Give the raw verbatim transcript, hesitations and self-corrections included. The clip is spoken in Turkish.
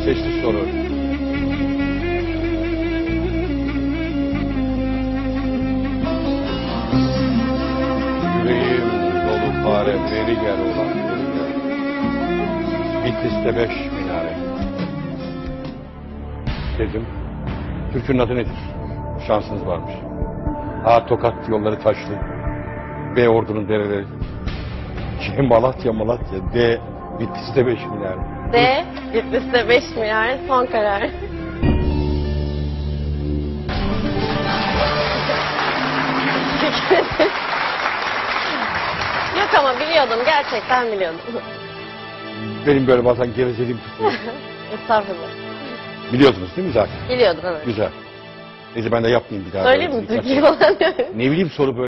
Sesli soru. Yüreğim dolu fare, beri gel ulan, beri gel. Bitlis'te beş minare. Dedim, türkünün adı nedir? Şansınız varmış. A. Tokat yolları taşlı. B. Ordu'nun dereleri. C. Malatya, Malatya. D. Bitlis'te beş minare. D. Bitlis'te beş milyar son karar. Yok ama biliyordum. Gerçekten biliyordum. Benim böyle bazen gevezeliğim tutuyor. Estağfurullah. Biliyordunuz değil mi zaten? Biliyordum evet. Güzel. Neyse ben de yapmayayım bir daha. Söyleyeyim böyle mi birkaç- Türkiye falan? Ne bileyim soru böyle.